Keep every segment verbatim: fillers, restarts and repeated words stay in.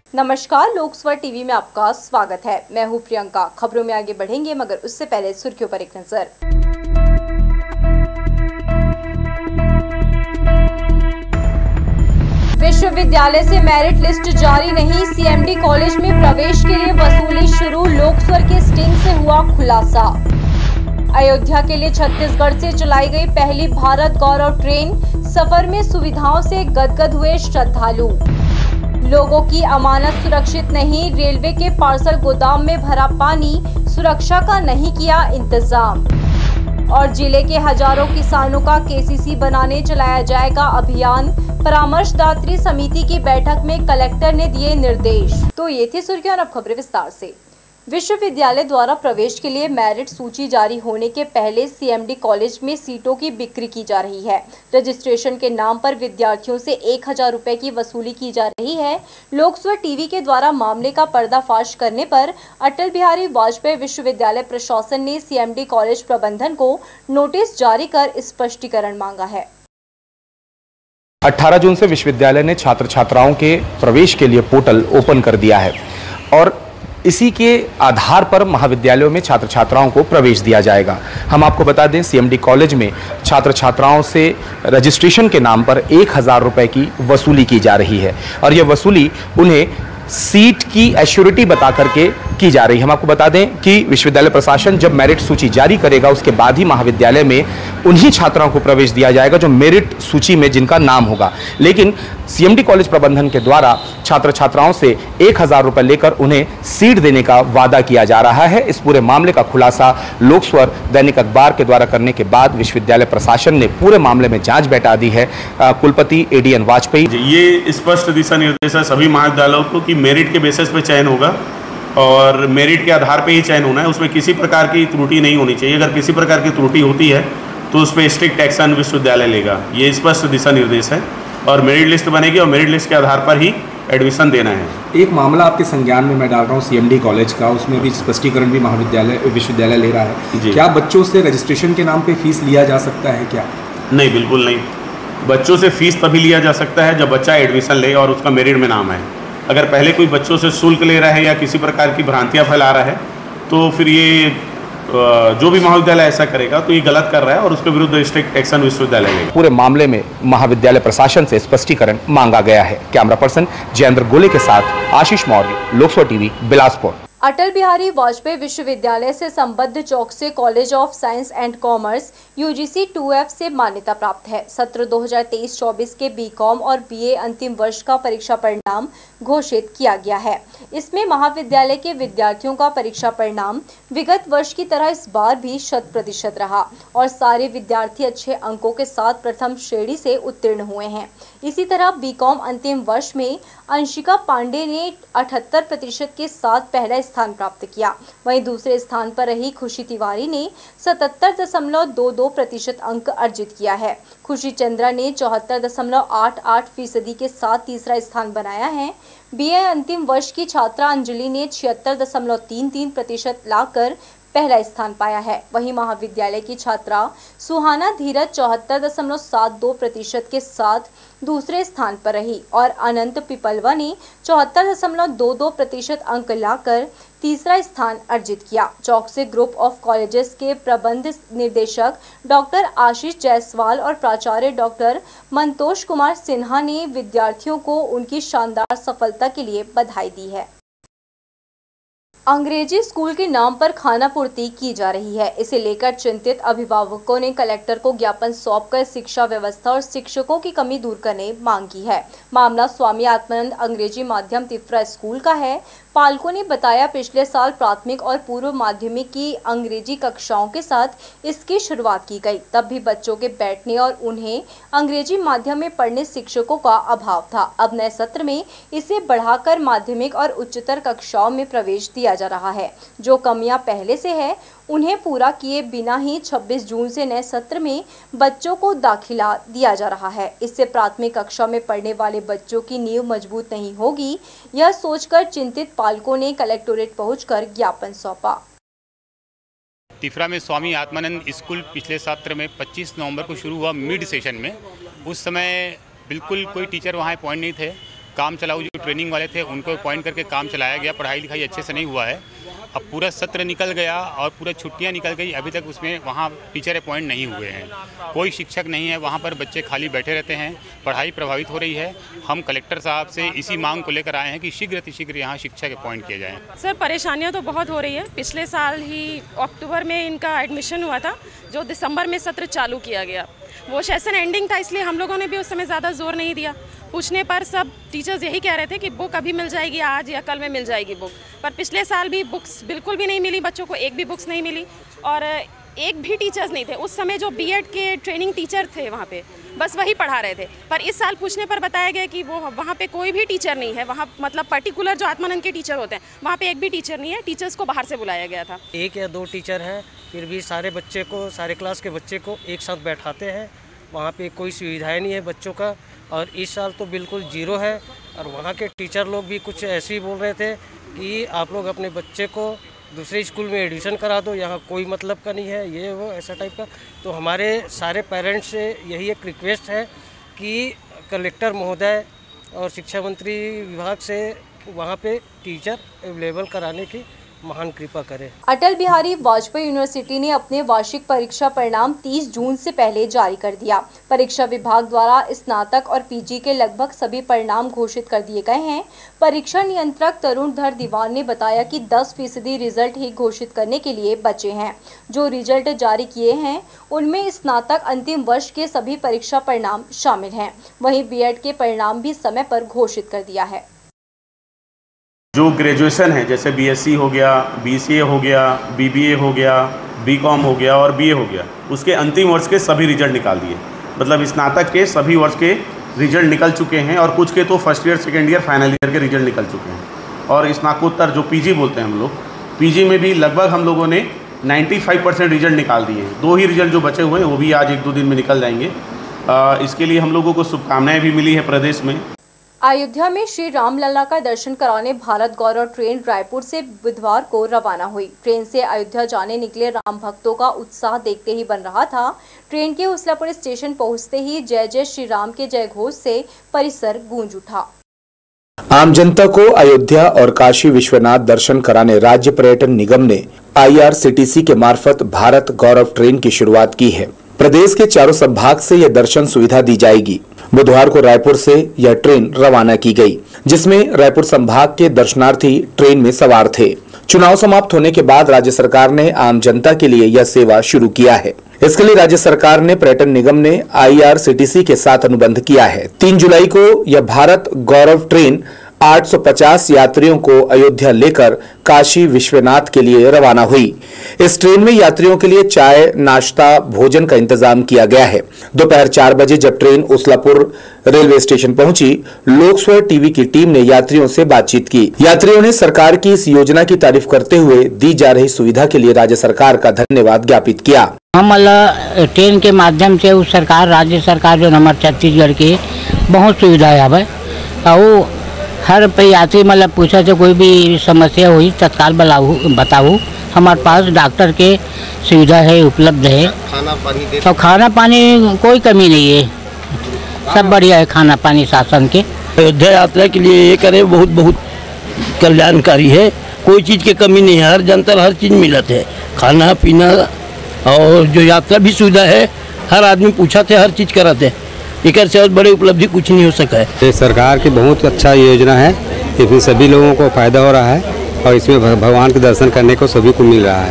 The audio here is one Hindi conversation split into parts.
नमस्कार, लोकस्वर टीवी में आपका स्वागत है। मैं हूं प्रियंका। खबरों में आगे बढ़ेंगे, मगर उससे पहले सुर्खियों पर एक नजर। विश्वविद्यालय से मेरिट लिस्ट जारी नहीं, सीएमडी कॉलेज में प्रवेश के लिए वसूली शुरू, लोकस्वर के स्टिंग से हुआ खुलासा। अयोध्या के लिए छत्तीसगढ़ से चलाई गई पहली भारत गौरव ट्रेन, सफर में सुविधाओं से गदगद हुए श्रद्धालु। लोगों की अमानत सुरक्षित नहीं, रेलवे के पार्सल गोदाम में भरा पानी, सुरक्षा का नहीं किया इंतजाम। और जिले के हजारों किसानों का केसीसी बनाने चलाया जाएगा अभियान, परामर्शदात्री समिति की बैठक में कलेक्टर ने दिए निर्देश। तो ये थी सुर्खियां, और अब खबरें विस्तार से। विश्वविद्यालय द्वारा प्रवेश के लिए मेरिट सूची जारी होने के पहले सीएमडी कॉलेज में सीटों की बिक्री की जा रही है। रजिस्ट्रेशन के नाम पर विद्यार्थियों से एक हजार रुपए की वसूली की जा रही है। लोकस्वर टीवी के द्वारा मामले का पर्दाफाश करने पर अटल बिहारी वाजपेयी विश्वविद्यालय प्रशासन ने सीएमडी कॉलेज प्रबंधन को नोटिस जारी कर स्पष्टीकरण मांगा है। अठारह जून से विश्वविद्यालय ने छात्र छात्राओं के प्रवेश के लिए पोर्टल ओपन कर दिया है और इसी के आधार पर महाविद्यालयों में छात्र छात्राओं को प्रवेश दिया जाएगा। हम आपको बता दें, सीएमडी कॉलेज में छात्र छात्राओं से रजिस्ट्रेशन के नाम पर एक हजार रुपए की वसूली की जा रही है और यह वसूली उन्हें सीट की एश्योरिटी बता करके की जा रही है। हम आपको बता दें कि विश्वविद्यालय प्रशासन जब मेरिट सूची जारी करेगा उसके बाद ही महाविद्यालय में उन्हीं छात्रों को प्रवेश दिया जाएगा जो मेरिट सूची में जिनका नाम होगा। लेकिन सीएमडी कॉलेज प्रबंधन के द्वारा छात्र छात्राओं से एक हजार रुपए लेकर उन्हें सीट देने का वादा किया जा रहा है। इस पूरे मामले का खुलासा लोकस्वर दैनिक अखबार के द्वारा करने के बाद विश्वविद्यालय प्रशासन ने पूरे मामले में जांच बैठा दी है। कुलपति एडीएन वाजपेयी, ये स्पष्ट दिशा निर्देश है सभी महाविद्यालयों को कि मेरिट के बेसिस पे चयन होगा और मेरिट के आधार पे ही चयन होना है। उसमें किसी प्रकार की त्रुटि नहीं होनी चाहिए। अगर किसी प्रकार की त्रुटि होती है तो उस पर स्ट्रिक्ट एक्शन विश्वविद्यालय लेगा। ये स्पष्ट दिशा निर्देश है और मेरिट लिस्ट बनेगी और मेरिट लिस्ट के आधार पर ही एडमिशन देना है। एक मामला आपके संज्ञान में मैं डाल रहा हूँ सीएमडी कॉलेज का, उसमें भी स्पष्टीकरण भी महाविद्यालय विश्वविद्यालय ले रहा है। क्या बच्चों से रजिस्ट्रेशन के नाम पे फीस लिया जा सकता है क्या? नहीं, बिल्कुल नहीं। बच्चों से फीस तभी लिया जा सकता है जब बच्चा एडमिशन ले और उसका मेरिट में नाम है। अगर पहले कोई बच्चों से शुल्क ले रहा है या किसी प्रकार की भ्रांतियां फैला रहा है तो फिर ये जो भी महाविद्यालय ऐसा करेगा तो ये गलत कर रहा है और उसके विरुद्ध स्ट्रिक्ट एक्शन विश्वविद्यालय लेगा। पूरे मामले में महाविद्यालय प्रशासन से स्पष्टीकरण मांगा गया है। कैमरा पर्सन जयेंद्र गोले के साथ आशीष मौर्य, लोकस्वर टीवी, बिलासपुर। अटल बिहारी वाजपेयी विश्वविद्यालय से संबद्ध चौक से college of science and commerce UGC two F से मान्यता प्राप्त है। सत्र दो हज़ार तेईस चौबीस के बीकॉम और बीए अंतिम वर्ष का परीक्षा परिणाम घोषित किया गया है। इसमें महाविद्यालय के विद्यार्थियों का परीक्षा परिणाम विगत वर्ष की तरह इस बार भी शत प्रतिशत रहा और सारे विद्यार्थी अच्छे अंकों के साथ प्रथम श्रेणी से उत्तीर्ण हुए हैं। इसी तरह बीकॉम अंतिम वर्ष में अंशिका पांडे ने अठहत्तर प्रतिशत के साथ पहला स्थान प्राप्त किया। वहीं दूसरे स्थान पर रही खुशी तिवारी ने सतहत्तर दशमलव दो दो प्रतिशत अंक अर्जित किया है। खुशी चंद्रा ने चौहत्तर दशमलव आठ आठ फीसदी के साथ तीसरा स्थान बनाया है। बीए अंतिम वर्ष की छात्रा अंजलि ने छिहत्तर दशमलव तीन तीन प्रतिशत लाकर पहला स्थान पाया है। वहीं महाविद्यालय की छात्रा सुहाना धीरज चौहत्तर दशमलव सात दो प्रतिशत के साथ दूसरे स्थान पर रही और अनंत पिपलवा ने चौहत्तर दशमलव दो दो प्रतिशत अंक लाकर तीसरा स्थान अर्जित किया। चौक से ग्रुप ऑफ कॉलेजेस के प्रबंध निदेशक डॉक्टर आशीष जायसवाल और प्राचार्य डॉक्टर मंतोष कुमार सिन्हा ने विद्यार्थियों को उनकी शानदार सफलता के लिए बधाई दी है। अंग्रेजी स्कूल के नाम पर खाना पूर्ति की जा रही है। इसे लेकर चिंतित अभिभावकों ने कलेक्टर को ज्ञापन सौंपकर शिक्षा व्यवस्था और शिक्षकों की कमी दूर करने मांग की है। मामला स्वामी आत्मानंद अंग्रेजी माध्यम तिफरा स्कूल का है। पालकों ने बताया, पिछले साल प्राथमिक और पूर्व माध्यमिक की अंग्रेजी कक्षाओं के साथ इसकी शुरुआत की गई। तब भी बच्चों के बैठने और उन्हें अंग्रेजी माध्यम में पढ़ने शिक्षकों का अभाव था। अब नए सत्र में इसे बढ़ाकर माध्यमिक और उच्चतर कक्षाओं में प्रवेश दिया जा रहा है। जो कमियां पहले से है उन्हें पूरा किए बिना ही छब्बीस जून से नए सत्र में बच्चों को दाखिला दिया जा रहा है। इससे प्राथमिक कक्षा में पढ़ने वाले बच्चों की नींव मजबूत नहीं होगी। यह सोचकर चिंतित पालकों ने कलेक्टोरेट पहुंचकर ज्ञापन सौंपा। तिफरा में स्वामी आत्मानंद स्कूल पिछले सत्र में पच्चीस नवंबर को शुरू हुआ मिड सेशन में। उस समय बिल्कुल कोई टीचर वहाँ अपॉइंट नहीं थे। काम चलाऊ जो ट्रेनिंग वाले थे उनको अपॉइंट करके काम चलाया गया। पढ़ाई लिखाई अच्छे से नहीं हुआ है। अब पूरा सत्र निकल गया और पूरा छुट्टियां निकल गई, अभी तक उसमें वहाँ टीचर अपॉइंट नहीं हुए हैं। कोई शिक्षक नहीं है वहाँ पर, बच्चे खाली बैठे रहते हैं, पढ़ाई प्रभावित हो रही है। हम कलेक्टर साहब से इसी मांग को लेकर आए हैं कि शीघ्र अतिशीघ्र यहाँ शिक्षक अपॉइंट किए जाएँ। सर परेशानियाँ तो बहुत हो रही है। पिछले साल ही अक्टूबर में इनका एडमिशन हुआ था, जो दिसंबर में सत्र चालू किया गया। वो सेशन एंडिंग था, इसलिए हम लोगों ने भी उस समय ज़्यादा जोर नहीं दिया। पूछने पर सब टीचर्स यही कह रहे थे कि बुक अभी मिल जाएगी, आज या कल में मिल जाएगी बुक। पर पिछले साल भी बुक्स बिल्कुल भी नहीं मिली, बच्चों को एक भी बुक्स नहीं मिली और एक भी टीचर्स नहीं थे। उस समय जो बीएड के ट्रेनिंग टीचर थे वहाँ पे बस वही पढ़ा रहे थे। पर इस साल पूछने पर बताया गया कि वो वहाँ पे कोई भी टीचर नहीं है। वहाँ मतलब पर्टिकुलर जो आत्मानंद के टीचर होते हैं वहाँ पे एक भी टीचर नहीं है। टीचर्स को बाहर से बुलाया गया था। एक या दो टीचर हैं, फिर भी सारे बच्चे को, सारे क्लास के बच्चे को एक साथ बैठाते हैं। वहाँ पे कोई सुविधाएं नहीं है बच्चों का, और इस साल तो बिल्कुल जीरो है। और वहाँ के टीचर लोग भी कुछ ऐसे ही बोल रहे थे कि आप लोग अपने बच्चे को दूसरे स्कूल में एडमिशन करा दो, यहाँ कोई मतलब का नहीं है, ये वो ऐसा टाइप का। तो हमारे सारे पेरेंट्स से यही एक रिक्वेस्ट है कि कलेक्टर महोदय और शिक्षा मंत्री विभाग से वहाँ पे टीचर अवेलेबल कराने की महान कृपा करें। अटल बिहारी वाजपेयी यूनिवर्सिटी ने अपने वार्षिक परीक्षा परिणाम तीस जून से पहले जारी कर दिया। परीक्षा विभाग द्वारा स्नातक और पीजी के लगभग सभी परिणाम घोषित कर दिए गए हैं। परीक्षा नियंत्रक तरुण धर दीवान ने बताया कि दस फीसदी रिजल्ट ही घोषित करने के लिए बचे हैं। जो रिजल्ट जारी किए हैं उनमें स्नातक अंतिम वर्ष के सभी परीक्षा परिणाम शामिल हैं। वहीं बीएड के परिणाम भी समय पर घोषित कर दिया है। जो ग्रेजुएशन है, जैसे बीएससी हो गया, बीसीए हो गया, बीबीए हो गया, बीकॉम हो गया और बीए हो गया, उसके अंतिम वर्ष के सभी रिजल्ट निकाल दिए। मतलब स्नातक के सभी वर्ष के रिजल्ट निकल चुके हैं और कुछ के तो first year, second year, final year के रिजल्ट निकल चुके हैं। और स्नातकोत्तर जो पीजी बोलते हैं हम लोग, पीजी में भी लगभग हम लोगों ने पचानवे परसेंट रिजल्ट निकाल दिए हैं। दो ही रिजल्ट जो बचे हुए हैं वो भी आज एक दो दिन में निकल जाएंगे। आ, इसके लिए हम लोगों को शुभकामनाएँ भी मिली है प्रदेश में। अयोध्या में श्री रामलला का दर्शन कराने भारत गौरव ट्रेन रायपुर से बुधवार को रवाना हुई। ट्रेन से अयोध्या जाने निकले राम भक्तों का उत्साह देखते ही बन रहा था। ट्रेन के उसलापुर स्टेशन पहुंचते ही जय जय श्री राम के जय घोष से परिसर गूंज उठा। आम जनता को अयोध्या और काशी विश्वनाथ दर्शन कराने राज्य पर्यटन निगम ने आईआरसीटीसी के मार्फत भारत गौरव ट्रेन की शुरुआत की है। प्रदेश के चारों संभाग से यह दर्शन सुविधा दी जाएगी। बुधवार को रायपुर से यह ट्रेन रवाना की गई, जिसमें रायपुर संभाग के दर्शनार्थी ट्रेन में सवार थे। चुनाव समाप्त होने के बाद राज्य सरकार ने आम जनता के लिए यह सेवा शुरू किया है। इसके लिए राज्य सरकार ने पर्यटन निगम ने आईआरसीटीसी के साथ अनुबंध किया है। तीन जुलाई को यह भारत गौरव ट्रेन आठ सौ पचास यात्रियों को अयोध्या लेकर काशी विश्वनाथ के लिए रवाना हुई। इस ट्रेन में यात्रियों के लिए चाय, नाश्ता, भोजन का इंतजाम किया गया है। दोपहर चार बजे जब ट्रेन उसलापुर रेलवे स्टेशन पहुंची, लोकस्वर टीवी की टीम ने यात्रियों से बातचीत की। यात्रियों ने सरकार की इस योजना की तारीफ करते हुए दी जा रही सुविधा के लिए राज्य सरकार का धन्यवाद ज्ञापित किया। हम ट्रेन के माध्यम से उस सरकार, राज्य सरकार जो हमारे छत्तीसगढ़ की बहुत सुविधा है। और हर पे यात्री मतलब पूछा तो कोई भी समस्या हुई तत्काल बताओ। हमारे पास डॉक्टर के सुविधा है, उपलब्ध है। खाना पानी तो खाना पानी कोई कमी नहीं है, सब बढ़िया है खाना पानी शासन के। अयोध्या यात्रा के लिए ये करे बहुत बहुत कल्याणकारी है। कोई चीज़ की कमी नहीं है, हर जनता हर चीज़ मिलत है, खाना पीना और जो यात्रा भी सुविधा है। हर आदमी पूछा थे, हर चीज़ कराते हैं। एक से बड़ी उपलब्धि कुछ नहीं हो सका है। ये सरकार की बहुत अच्छा योजना है, इसमें सभी लोगों को फायदा हो रहा है और इसमें भगवान के दर्शन करने को सभी को मिल रहा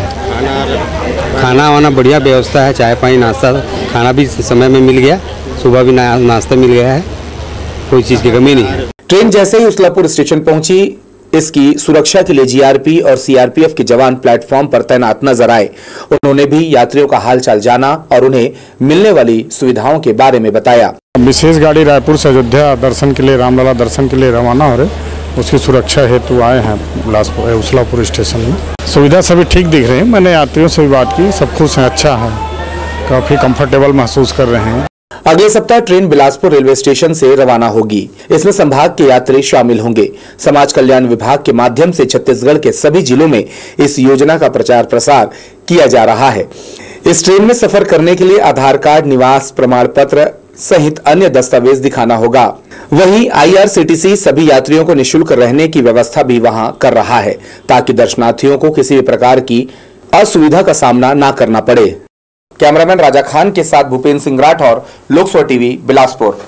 है। खाना वाना बढ़िया व्यवस्था है, चाय पानी नाश्ता खाना भी समय में मिल गया, सुबह भी ना, नाश्ता मिल गया है, कोई चीज़ की कमी नहीं है। ट्रेन जैसे ही उसलापुर स्टेशन पहुंची, इसकी सुरक्षा के लिए जीआरपी और सीआरपीएफ के जवान प्लेटफॉर्म पर तैनात नजर आए। उन्होंने भी यात्रियों का हालचाल जाना और उन्हें मिलने वाली सुविधाओं के बारे में बताया। विशेष गाड़ी रायपुर से अयोध्या दर्शन के लिए, रामलला दर्शन के लिए रवाना हो रहे, उसकी सुरक्षा हेतु आए हैं बिलासपुर उसलापुर स्टेशन में। सुविधा सभी ठीक दिख रही है। मैंने यात्रियों से भी बात की, सब खुश हैं, अच्छा है, काफी कंफर्टेबल महसूस कर रहे हैं। अगले सप्ताह ट्रेन बिलासपुर रेलवे स्टेशन से रवाना होगी। इसमें संभाग के यात्री शामिल होंगे। समाज कल्याण विभाग के माध्यम से छत्तीसगढ़ के सभी जिलों में इस योजना का प्रचार प्रसार किया जा रहा है। इस ट्रेन में सफर करने के लिए आधार कार्ड, निवास प्रमाण पत्र सहित अन्य दस्तावेज दिखाना होगा। वहीं आईआरसीटीसी सभी यात्रियों को निःशुल्क रहने की व्यवस्था भी वहां कर रहा है ताकि दर्शनार्थियों को किसी भी प्रकार की असुविधा का सामना ना करना पड़े। कैमरामैन राजा खान के साथ भूपेंद्र सिंह राठौर, लोक सभा टीवी, बिलासपुर।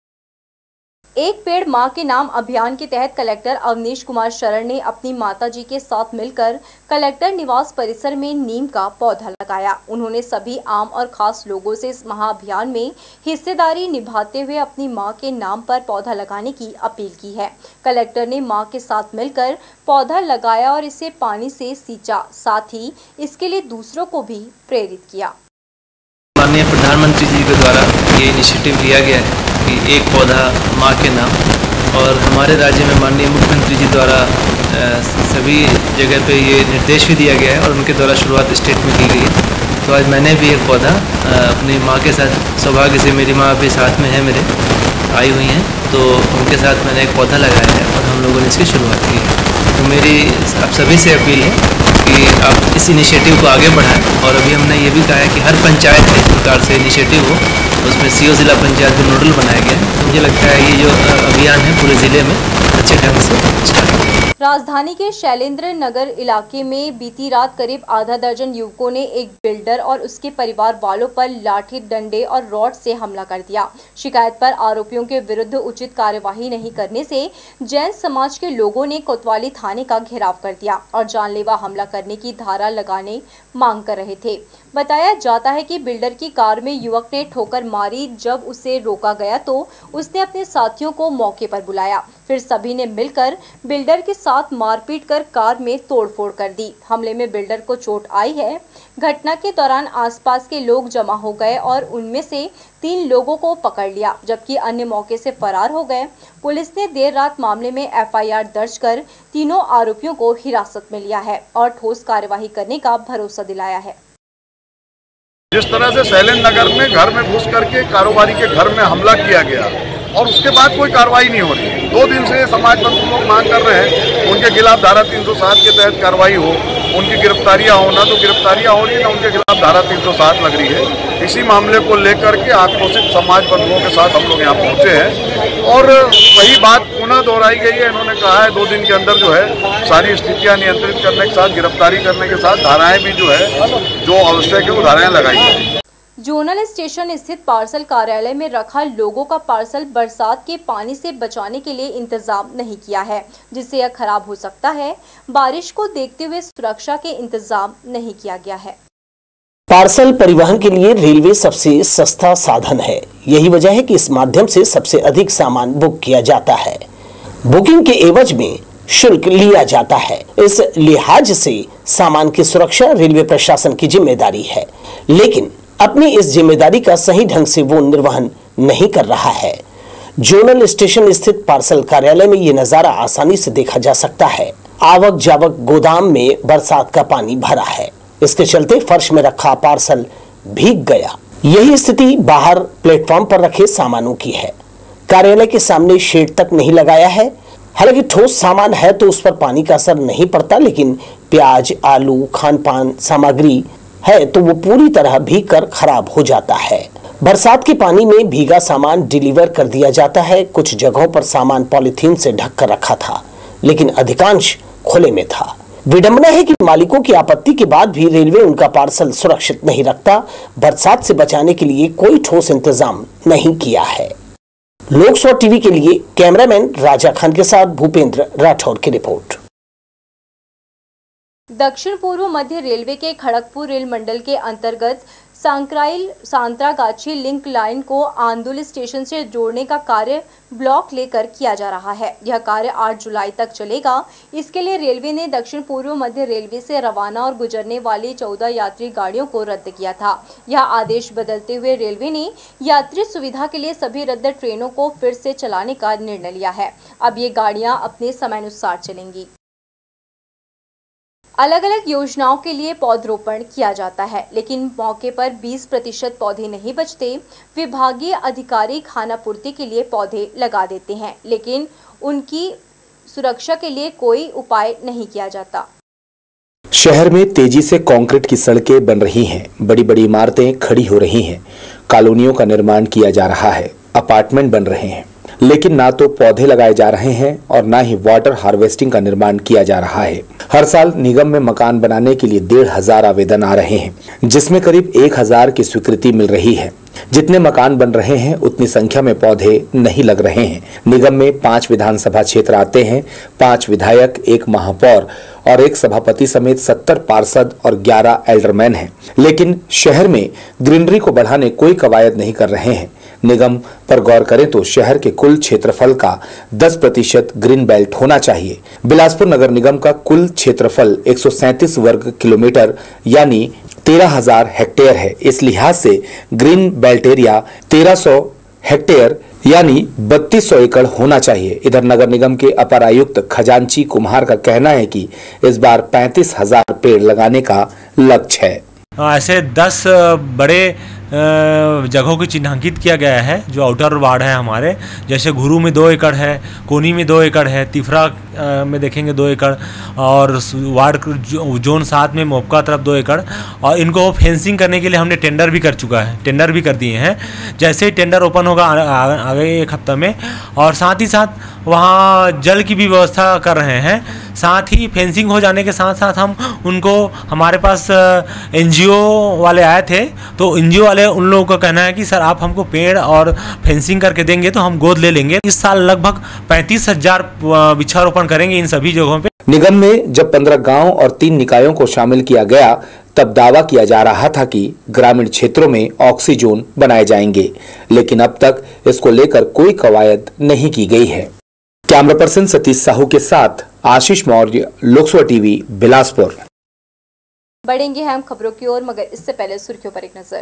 एक पेड़ मां के नाम अभियान के तहत कलेक्टर अवनीश कुमार शरण ने अपनी माताजी के साथ मिलकर कलेक्टर निवास परिसर में नीम का पौधा लगाया। उन्होंने सभी आम और खास लोगों से इस महाअभियान में हिस्सेदारी निभाते हुए अपनी मां के नाम पर पौधा लगाने की अपील की है। कलेक्टर ने मां के साथ मिलकर पौधा लगाया और इसे पानी से सींचा, साथ ही इसके लिए दूसरों को भी प्रेरित किया। माननीय प्रधानमंत्री जी के द्वारा ये इनिशिएटिव लिया गया है कि एक पौधा माँ के नाम, और हमारे राज्य में माननीय मुख्यमंत्री जी द्वारा सभी जगह पे ये निर्देश भी दिया गया है और उनके द्वारा शुरुआत स्टेट में की गई है। तो आज मैंने भी एक पौधा अपनी माँ के साथ, सौभाग्य से मेरी माँ अभी साथ में है, मेरे आई हुई हैं, तो उनके साथ मैंने एक पौधा लगाया है और हम लोगों ने इसकी शुरुआत की है। तो मेरी आप सभी से अपील है कि आप इस इनिशिएटिव को आगे बढ़ाएं, और अभी हमने ये भी कहा है कि हर पंचायत में इस प्रकार से इनिशिएटिव हो, उसमें सीओ जिला पंचायत को नोडल बनाया गया है। तो मुझे लगता है ये जो अभियान है पूरे ज़िले में अच्छे ढंग से स्टार्ट हो। राजधानी के शैलेंद्र नगर इलाके में बीती रात करीब आधा दर्जन युवकों ने एक बिल्डर और उसके परिवार वालों पर लाठी, डंडे और रॉड से हमला कर दिया। शिकायत पर आरोपियों के विरुद्ध उचित कार्यवाही नहीं करने से जैन समाज के लोगों ने कोतवाली थाने का घेराव कर दिया और जानलेवा हमला करने की धारा लगाने मांग कर रहे थे। बताया जाता है कि बिल्डर की कार में युवक ने ठोकर मारी। जब उसे रोका गया तो उसने अपने साथियों को मौके पर बुलाया, फिर सभी ने मिलकर बिल्डर के साथ मारपीट कर कार में तोड़फोड़ कर दी। हमले में बिल्डर को चोट आई है। घटना के दौरान आसपास के लोग जमा हो गए और उनमें से तीन लोगों को पकड़ लिया, जबकि अन्य मौके से फरार हो गए। पुलिस ने देर रात मामले में एफ आई आर दर्ज कर तीनों आरोपियों को हिरासत में लिया है और ठोस कार्यवाही करने का भरोसा दिलाया है। जिस तरह से शैलेंद्र नगर में घर में घुस करके कारोबारी के घर में हमला किया गया और उसके बाद कोई कार्रवाई नहीं हो रही, दो दिन से समाज बंधु लोग मांग कर रहे हैं उनके खिलाफ धारा तीन सौ सात के तहत कार्रवाई हो, उनकी गिरफ्तारियां होना, तो गिरफ्तारियां हो रही ना उनके खिलाफ धारा तीन सौ सात लग रही है। इसी मामले को लेकर के आक्रोशित समाज बंधुओं के साथ हम लोग यहाँ पहुँचे हैं और वही बात पुनः दोहराई गई है। इन्होंने कहा है दो दिन के अंदर जो है सारी स्थितियाँ नियंत्रित करने के साथ, गिरफ्तारी करने के साथ धाराएँ भी जो है जो आवश्यक है वो धाराएँ लगाई गई। जोनल स्टेशन स्थित पार्सल कार्यालय में रखा लोगों का पार्सल बरसात के पानी से बचाने के लिए इंतजाम नहीं किया है, जिससे यह खराब हो सकता है। बारिश को देखते हुए सुरक्षा के इंतजाम नहीं किया गया है। पार्सल परिवहन के लिए रेलवे सबसे सस्ता साधन है। यही वजह है कि इस माध्यम से सबसे अधिक सामान बुक किया जाता है। बुकिंग के एवज में शुल्क लिया जाता है। इस लिहाज से सामान की सुरक्षा रेलवे प्रशासन की जिम्मेदारी है, लेकिन अपनी इस जिम्मेदारी का सही ढंग से वो निर्वहन नहीं कर रहा है। जोनल स्टेशन स्थित पार्सल कार्यालय में ये नजारा आसानी से देखा जा सकता है। आवक जावक गोदाम में बरसात का पानी भरा है, इसके चलते फर्श में रखा पार्सल भीग गया। यही स्थिति बाहर प्लेटफॉर्म पर रखे सामानों की है। कार्यालय के सामने शेड तक नहीं लगाया है। हालांकि ठोस सामान है तो उस पर पानी का असर नहीं पड़ता, लेकिन प्याज, आलू, खान पान सामग्री है तो वो पूरी तरह भीग कर खराब हो जाता है। बरसात के पानी में भीगा सामान डिलीवर कर दिया जाता है। कुछ जगहों पर सामान पॉलीथीन से ढक कर रखा था, लेकिन अधिकांश खुले में था। विडंबना है कि मालिकों की आपत्ति के बाद भी रेलवे उनका पार्सल सुरक्षित नहीं रखता। बरसात से बचाने के लिए कोई ठोस इंतजाम नहीं किया है। लोक सभा टीवी के लिए कैमरामैन राजा खान के साथ भूपेंद्र राठौर की रिपोर्ट। दक्षिण पूर्व मध्य रेलवे के खड़गपुर रेल मंडल के अंतर्गत सांकराइल सांतरागाछी लिंक लाइन को आंदुल स्टेशन से जोड़ने का कार्य ब्लॉक लेकर किया जा रहा है। यह कार्य आठ जुलाई तक चलेगा। इसके लिए रेलवे ने दक्षिण पूर्व मध्य रेलवे से रवाना और गुजरने वाली चौदह यात्री गाड़ियों को रद्द किया था। यह आदेश बदलते हुए रेलवे ने यात्री सुविधा के लिए सभी रद्द ट्रेनों को फिर से चलाने का निर्णय लिया है। अब ये गाड़ियां अपने समयानुसार चलेंगी। अलग अलग योजनाओं के लिए पौधरोपण किया जाता है, लेकिन मौके पर बीस प्रतिशत पौधे नहीं बचते। विभागीय अधिकारी खानापूर्ति के लिए पौधे लगा देते हैं, लेकिन उनकी सुरक्षा के लिए कोई उपाय नहीं किया जाता। शहर में तेजी से कंक्रीट की सड़कें बन रही हैं, बड़ी बड़ी इमारतें खड़ी हो रही हैं, कॉलोनियों का निर्माण किया जा रहा है, अपार्टमेंट बन रहे हैं। लेकिन ना तो पौधे लगाए जा रहे हैं और ना ही वाटर हार्वेस्टिंग का निर्माण किया जा रहा है। हर साल निगम में मकान बनाने के लिए डेढ़ हजार आवेदन आ रहे हैं, जिसमें करीब एक हजार की स्वीकृति मिल रही है। जितने मकान बन रहे हैं उतनी संख्या में पौधे नहीं लग रहे हैं। निगम में पांच विधानसभा क्षेत्र आते हैं, पांच विधायक, एक महापौर और एक सभापति समेत सत्तर पार्षद और ग्यारह एल्डरमैन हैं, लेकिन शहर में ग्रीनरी को बढ़ाने कोई कवायद नहीं कर रहे हैं। निगम पर गौर करें तो शहर के कुल क्षेत्रफल का दस प्रतिशत ग्रीन बेल्ट होना चाहिए। बिलासपुर नगर निगम का कुल क्षेत्रफल एक सौ सैंतीस वर्ग किलोमीटर यानी तेरह हजार हेक्टेयर है। इस लिहाज से ग्रीन बेल्ट एरिया तेरह सौ हेक्टेयर यानी बत्तीस सौ एकड़ होना चाहिए। इधर नगर निगम के अपर आयुक्त खजांची कुमार का कहना है कि इस बार पैंतीस हजार पेड़ लगाने का लक्ष्य है। ऐसे दस बड़े जगहों को चिन्हांकित किया गया है जो आउटर वार्ड है हमारे, जैसे घुरू में दो एकड़ है, कोनी में दो एकड़ है, तिफरा में देखेंगे दो एकड़ और वार्ड जोन सात में मोपका तरफ दो एकड़। और इनको फेंसिंग करने के लिए हमने टेंडर भी कर चुका है, टेंडर भी कर दिए हैं। जैसे ही टेंडर ओपन होगा आगे एक हफ्ता में, और साथ ही साथ वहाँ जल की भी व्यवस्था कर रहे हैं। साथ ही फेंसिंग हो जाने के साथ साथ हम उनको, हमारे पास एनजीओ वाले आए थे तो एनजीओ वाले उन लोगों का कहना है कि सर आप हमको पेड़ और फेंसिंग करके देंगे तो हम गोद ले लेंगे। इस साल लगभग पैंतीस हजार वृक्षारोपण करेंगे इन सभी जगहों पे। निगम में जब पंद्रह गांव और तीन निकायों को शामिल किया गया तब दावा किया जा रहा था कि ग्रामीण क्षेत्रों में ऑक्सीजोन बनाए जाएंगे, लेकिन अब तक इसको लेकर कोई कवायद नहीं की गई है। कैमरा पर्सन सतीश साहू के साथ आशीष मौर्य, लोकसभा टीवी, बिलासपुर। बढ़ेंगे हम खबरों की ओर, मगर इससे पहले सुर्खियों पर एक नजर।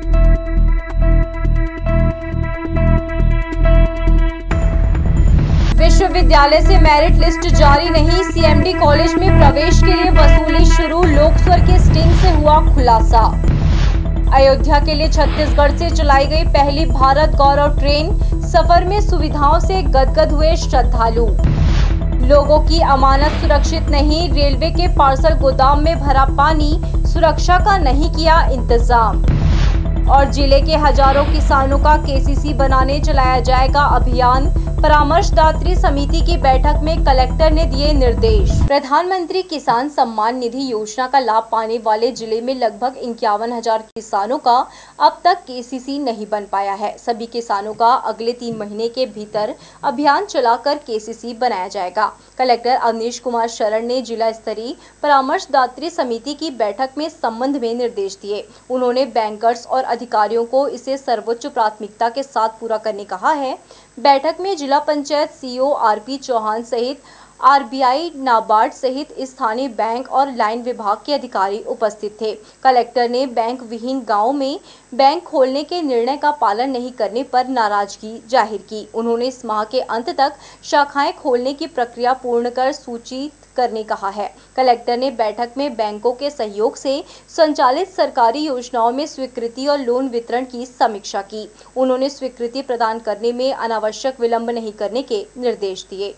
विश्वविद्यालय से मेरिट लिस्ट जारी नहीं, सीएमडी कॉलेज में प्रवेश के लिए वसूली शुरू, लोकस्वर के स्टिंग से हुआ खुलासा। अयोध्या के लिए छत्तीसगढ़ से चलाई गई पहली भारत गौरव ट्रेन, सफर में सुविधाओं से गदगद हुए श्रद्धालु। लोगों की अमानत सुरक्षित नहीं, रेलवे के पार्सल गोदाम में भरा पानी, सुरक्षा का नहीं किया इंतजाम। और जिले के हजारों किसानों का केसीसी बनाने चलाया जाएगा अभियान, परामर्शदात्री समिति की बैठक में कलेक्टर ने दिए निर्देश। प्रधानमंत्री किसान सम्मान निधि योजना का लाभ पाने वाले जिले में लगभग इक्यावन हजार किसानों का अब तक केसीसी नहीं बन पाया है। सभी किसानों का अगले तीन महीने के भीतर अभियान चलाकर केसीसी बनाया जाएगा। कलेक्टर अवनीश कुमार शरण ने जिला स्तरीय परामर्शदात्री समिति की बैठक में इस संबंध में निर्देश दिए। उन्होंने बैंकर्स और अधिकारियों को इसे सर्वोच्च प्राथमिकता के साथ पूरा करने कहा है। बैठक में जिला पंचायत सीईओ आरपी चौहान सहित आरबीआई, नाबार्ड सहित स्थानीय बैंक और लाइन विभाग के अधिकारी उपस्थित थे। कलेक्टर ने बैंक विहीन गांवों में बैंक खोलने के निर्णय का पालन नहीं करने पर नाराजगी जाहिर की। उन्होंने इस माह के अंत तक शाखाएं खोलने की प्रक्रिया पूर्ण कर सूचित करने कहा है। कलेक्टर ने बैठक में बैंकों के सहयोग से संचालित सरकारी योजनाओं में स्वीकृति और लोन वितरण की समीक्षा की। उन्होंने स्वीकृति प्रदान करने में अनावश्यक विलंब नहीं करने के निर्देश दिए।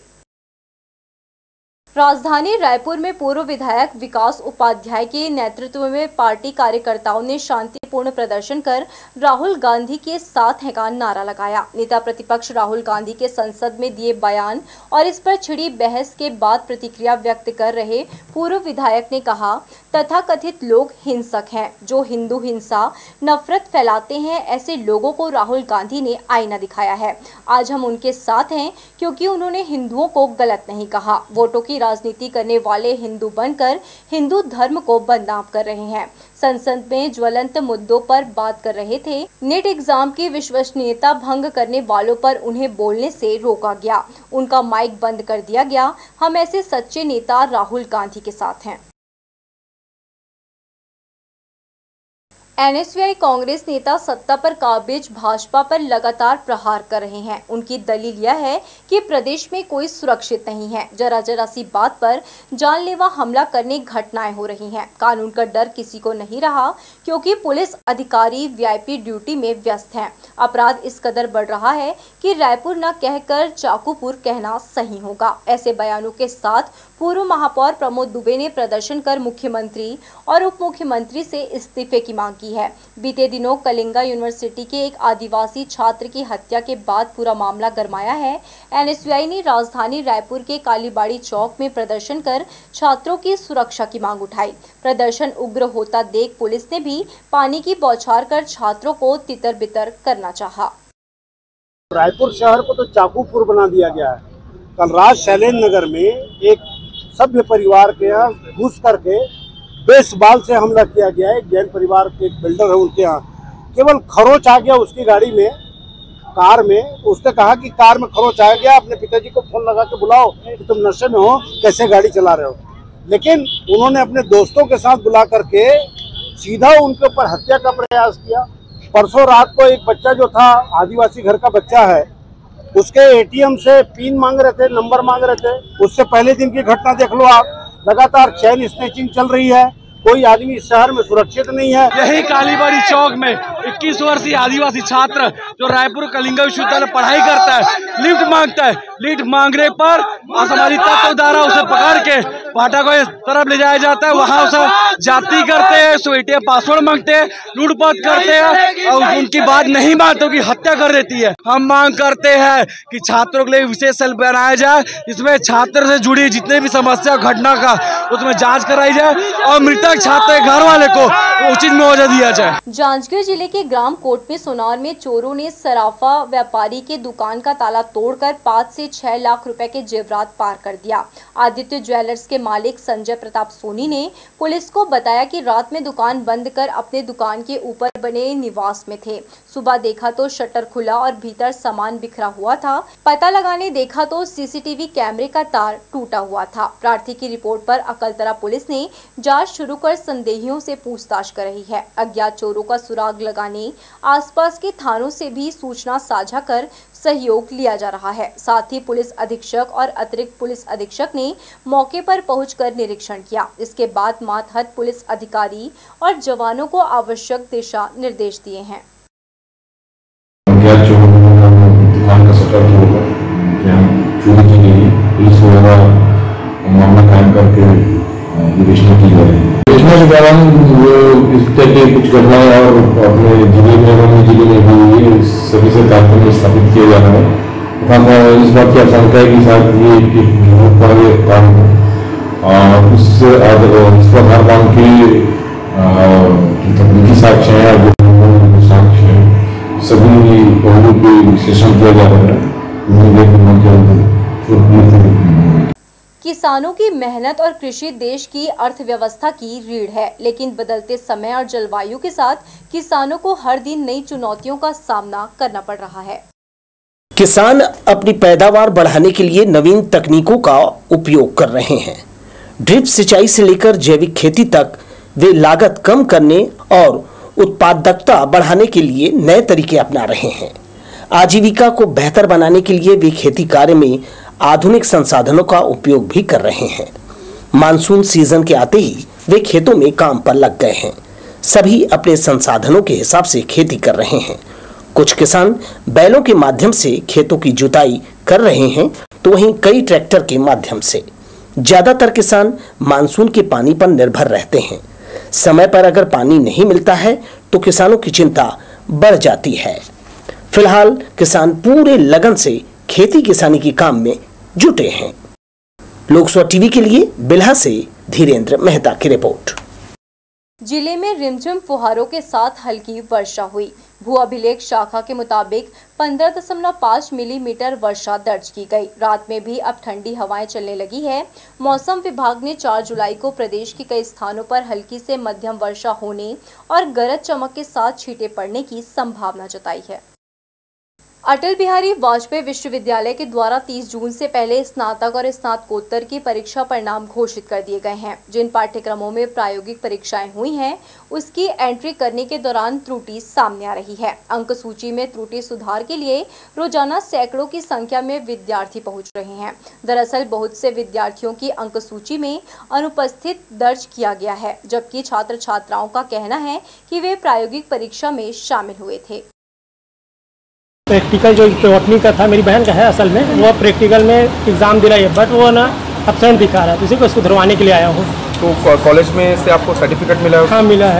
राजधानी रायपुर में पूर्व विधायक विकास उपाध्याय के नेतृत्व में पार्टी कार्यकर्ताओं ने शांतिपूर्ण प्रदर्शन कर राहुल गांधी के साथ हैं का नारा लगाया। नेता प्रतिपक्ष राहुल गांधी के संसद में दिए बयान और इस पर छिड़ी बहस के बाद प्रतिक्रिया व्यक्त कर रहे पूर्व विधायक ने कहा, तथाकथित लोग हिंसक हैं जो हिंदू हिंसा, नफरत फैलाते हैं। ऐसे लोगों को राहुल गांधी ने आईना दिखाया है। आज हम उनके साथ हैं क्योंकि उन्होंने हिंदुओं को गलत नहीं कहा। वोटों की राजनीति करने वाले हिंदू बनकर हिंदू धर्म को बदनाम कर रहे हैं। संसद में ज्वलंत मुद्दों पर बात कर रहे थे। नेट एग्जाम की विश्वसनीयता भंग करने वालों पर उन्हें बोलने से रोका गया, उनका माइक बंद कर दिया गया। हम ऐसे सच्चे नेता राहुल गांधी के साथ हैं। एनएसयूआई कांग्रेस नेता सत्ता पर काबिज भाजपा पर लगातार प्रहार कर रहे हैं। उनकी दलील यह है कि प्रदेश में कोई सुरक्षित नहीं है। जरा जरा सी बात पर जानलेवा हमला करने घटनाएं हो रही हैं। कानून का डर किसी को नहीं रहा क्योंकि पुलिस अधिकारी वीआईपी ड्यूटी में व्यस्त हैं। अपराध इस कदर बढ़ रहा है कि रायपुर न कहकर चाकूपुर कहना सही होगा। ऐसे बयानों के साथ पूर्व महापौर प्रमोद दुबे ने प्रदर्शन कर मुख्यमंत्री और उप मुख्यमंत्री से इस्तीफे की मांग की रही है। बीते दिनों कलिंगा यूनिवर्सिटी के एक आदिवासी छात्र की हत्या के बाद पूरा मामला गरमाया है। एन एस यू आई ने राजधानी रायपुर के कालीबाड़ी चौक में प्रदर्शन कर छात्रों की सुरक्षा की मांग उठाई। प्रदर्शन उग्र होता देख पुलिस ने भी पानी की बौछार कर छात्रों को तितर बितर करना चाहा। रायपुर शहर को तो चाकूपुर बना दिया गया है। कल रात शैलेंद्र नगर में एक सभ्य परिवार के यहाँ घुस करके बेसबाल से हमला किया गया है। जैन परिवार के एक बिल्डर है, उनके यहाँ केवल खरोच आ गया उसकी गाड़ी में, कार में। उसने कहा कि कार में खरोच आ गया, अपने पिताजी को फोन लगा के बुलाओ कि तुम नशे में हो, कैसे गाड़ी चला रहे हो। लेकिन उन्होंने अपने दोस्तों के साथ बुला करके सीधा उनके ऊपर हत्या का प्रयास किया। परसों रात को एक बच्चा जो था, आदिवासी घर का बच्चा है, उसके ए टी एम से पिन मांग रहे थे, नंबर मांग रहे थे। उससे पहले दिन की घटना देख लो आप, लगातार चैन स्नैचिंग चल रही है। कोई आदमी इस शहर में सुरक्षित नहीं है। यही कालीबाड़ी चौक में इक्कीस वर्षीय आदिवासी छात्र जो रायपुर कलिंगा विश्वविद्यालय में पढ़ाई करता है, लिफ्ट मांगता है। लिफ्ट मांगने पर असामाजिक तत्व द्वारा उसे पकड़ के पाटा को इस तरफ ले जाया जाता है। वहाँ उसे जाति करते हैं, स्वीटे पासवर्ड मांगते हैं, लूटपाट करते हैं और उनकी बात नहीं मानते की हत्या कर देती है। हम मांग करते हैं कि छात्रों के लिए विशेष सेल बनाया जाए, इसमें छात्र से जुड़ी जितने भी समस्या घटना का उसमें जांच कराई जाए और मृतक छात्र घर वाले को उचित मुआवजा दिया जाए। जांजगीर जिले के ग्राम कोट में सोनार में चोरों ने सराफा व्यापारी के दुकान का ताला तोड़कर पाँच से छह लाख रुपए के जेवरात पार कर दिया। आदित्य ज्वेलर्स के मालिक संजय प्रताप सोनी ने पुलिस को बताया कि रात में दुकान बंद कर अपने दुकान के ऊपर बने निवास में थे। सुबह देखा तो शटर खुला और भीतर सामान बिखरा हुआ था। पता लगाने देखा तो सी सी टी वी कैमरे का तार टूटा हुआ था। प्रार्थी की रिपोर्ट पर अकलतरा पुलिस ने जांच शुरू कर संदेहियों से पूछताछ कर रही है। अज्ञात चोरों का सुराग लगाने आसपास के थानों से भी सूचना साझा कर सहयोग लिया जा रहा है। साथ ही पुलिस अधीक्षक और अतिरिक्त पुलिस अधीक्षक ने मौके पर पहुंचकर निरीक्षण किया। इसके बाद मातहत पुलिस अधिकारी और जवानों को आवश्यक दिशा निर्देश दिए हैं। दुकान का शटर तोड़कर चोरी की गई है। पुलिस द्वारा मामला कायम करके विवेचना की जा रही है। विवेचना के दौरान वो इस तरह की कुछ घटनाएं और अपने जिले में अन्य जिले में हुई है, सभी से तालमेल स्थापित किया जा रहा है तथा इस बात की आशंका है कि शायद ये गिरोह का ये काम है और उस इस पर आधार मान के जो तकनीकी साक्ष्य है और जो साक्ष्य है सभी पहलू पे विश्लेषण किया जा रहा है। किसानों की मेहनत और कृषि देश की अर्थव्यवस्था की रीढ़ है, लेकिन बदलते समय और जलवायु के साथ किसानों को हर दिन नई चुनौतियों का सामना करना पड़ रहा है। किसान अपनी पैदावार बढ़ाने के लिए नवीन तकनीकों का उपयोग कर रहे हैं। ड्रिप सिंचाई से लेकर जैविक खेती तक वे लागत कम करने और उत्पादकता बढ़ाने के लिए नए तरीके अपना रहे हैं। आजीविका को बेहतर बनाने के लिए वे खेती कार्य में आधुनिक संसाधनों का उपयोग भी कर रहे हैं। मानसून सीजन के आते ही वे खेतों में काम पर लग गए हैं। सभी अपने संसाधनों के हिसाब से खेती कर रहे हैं। कुछ किसान बैलों के माध्यम से खेतों की जुताई कर रहे हैं, तो वहीं कई ट्रैक्टर के माध्यम से। ज्यादातर किसान मानसून के पानी पर निर्भर रहते हैं। समय पर अगर पानी नहीं मिलता है तो किसानों की चिंता बढ़ जाती है। फिलहाल किसान पूरे लगन से खेती किसानी के काम में जुटे हैं। लोकसभा टीवी के लिए बिल्हा से धीरेन्द्र मेहता की रिपोर्ट। जिले में रिमझिम फुहारों के साथ हल्की वर्षा हुई। भू अभिलेख शाखा के मुताबिक पंद्रह दशमलव पाँच मिलीमीटर वर्षा दर्ज की गई। रात में भी अब ठंडी हवाएं चलने लगी है। मौसम विभाग ने चार जुलाई को प्रदेश के कई स्थानों पर हल्की से मध्यम वर्षा होने और गरज चमक के साथ छींटे पड़ने की संभावना जताई है। अटल बिहारी वाजपेयी विश्वविद्यालय के द्वारा तीस जून से पहले स्नातक और स्नातकोत्तर की परीक्षा परिणाम घोषित कर दिए गए हैं। जिन पाठ्यक्रमों में प्रायोगिक परीक्षाएं हुई हैं, उसकी एंट्री करने के दौरान त्रुटि सामने आ रही है। अंक सूची में त्रुटि सुधार के लिए रोजाना सैकड़ों की संख्या में विद्यार्थी पहुंच रहे हैं। दरअसल बहुत से विद्यार्थियों की अंक सूची में अनुपस्थित दर्ज किया गया है, जबकि छात्र छात्राओं का कहना है कि वे प्रायोगिक परीक्षा में शामिल हुए थे। प्रैक्टिकल जो बॉटनी का था, मेरी बहन का है असल में, वो प्रैक्टिकल में एग्ज़ाम दिलाई है, बट वो ना एब्सेंट दिखा रहा है, तो इसी को सुधरवाने के लिए आया हूँ। तो कॉलेज में से आपको सर्टिफिकेट मिला है? हाँ मिला है।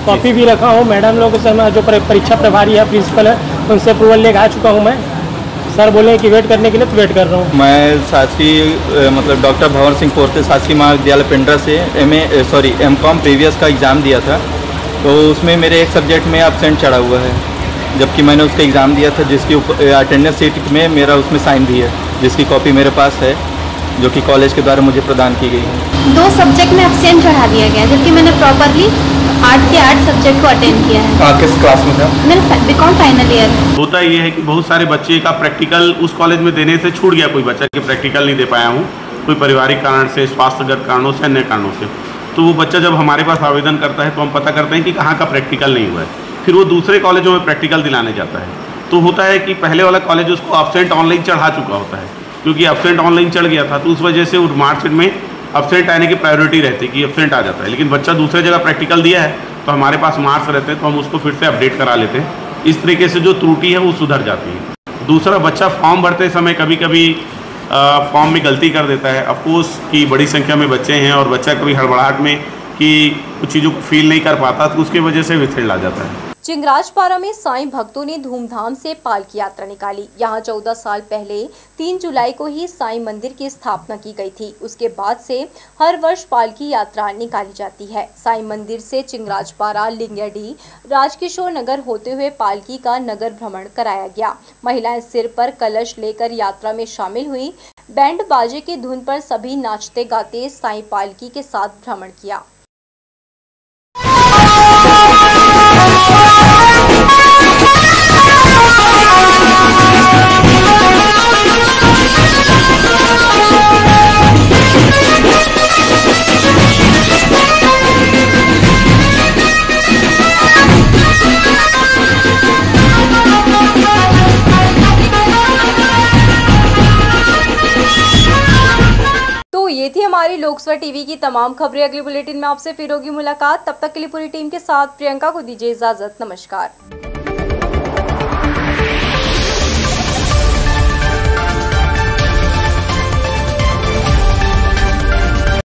कॉपी भी रखा हूँ। मैडम लोगों से मैं जो परीक्षा प्रभारी है, प्रिंसिपल है, उनसे अप्रूवल लेकर आ चुका हूँ। मैं सर बोले कि वेट करने के लिए, तो वेट कर रहा हूँ। मैं शासकीय मतलब डॉक्टर भंवर सिंह पोर्ते शासकीय महाविद्यालय पिंडरा से M A sorry M com previous का एग्ज़ाम दिया था, तो उसमें मेरे एक सब्जेक्ट में एब्सेंट चढ़ा हुआ है, जबकि मैंने उसका एग्ज़ाम दिया था जिसकी अटेंडेंस शीट में मेरा उसमें साइन भी है, जिसकी कॉपी मेरे पास है, जो कि कॉलेज के द्वारा मुझे प्रदान की गई है। दो सब्जेक्ट में एब्सेंट चढ़ा दिया गया, जबकि मैंने प्रॉपरली आठ के आठ सब्जेक्ट को अटेंड किया है। आ, किस क्लास में था? मेरा बीकॉम फाइनल ईयर। होता ये है कि बहुत सारे बच्चे का प्रैक्टिकल उस कॉलेज में देने से छूट गया, कोई बच्चा कि प्रैक्टिकल नहीं दे पाया हूँ, कोई पारिवारिक कारण से, स्वास्थ्यगत कारणों से, अन्य कारणों से। तो वो बच्चा जब हमारे पास आवेदन करता है तो हम पता करते हैं कि कहाँ का प्रैक्टिकल नहीं हुआ है, फिर वो दूसरे कॉलेजों में प्रैक्टिकल दिलाने जाता है। तो होता है कि पहले वाला कॉलेज उसको एब्सेंट ऑनलाइन चढ़ा चुका होता है, क्योंकि एब्सेंट ऑनलाइन चढ़ गया था, तो उस वजह से उस मार्कशीट में एब्सेंट आने की प्रायोरिटी रहती है कि एब्सेंट आ जाता है। लेकिन बच्चा दूसरे जगह प्रैक्टिकल दिया है तो हमारे पास मार्क्स रहते हैं, तो हम उसको फिर से अपडेट करा लेते हैं। इस तरीके से जो त्रुटि है वो सुधर जाती है। दूसरा, बच्चा फॉर्म भरते समय कभी कभी फॉर्म में गलती कर देता है। अफकोर्स कि बड़ी संख्या में बच्चे हैं और बच्चा कभी हड़बड़ाहट में कि कुछ चीज़ों को फील नहीं कर पाता, तो उसकी वजह से विथिड़ आ जाता है। चिंगराजपारा में साईं भक्तों ने धूमधाम से पालकी यात्रा निकाली। यहाँ चौदह साल पहले तीन जुलाई को ही साईं मंदिर की स्थापना की गई थी। उसके बाद से हर वर्ष पालकी यात्रा निकाली जाती है। साईं मंदिर से चिंगराजपारा, लिंगयाडी, राजकिशोर नगर होते हुए पालकी का नगर भ्रमण कराया गया। महिलाएं सिर पर कलश लेकर यात्रा में शामिल हुई। बैंड बाजे की धुन पर सभी नाचते गाते साईं पालकी के साथ भ्रमण किया। तो ये थी हमारी लोकसभा टीवी की तमाम खबरें। अगली बुलेटिन में आपसे फिर होगी मुलाकात। तब तक के लिए पूरी टीम के साथ प्रियंका को दीजिए इजाजत। नमस्कार।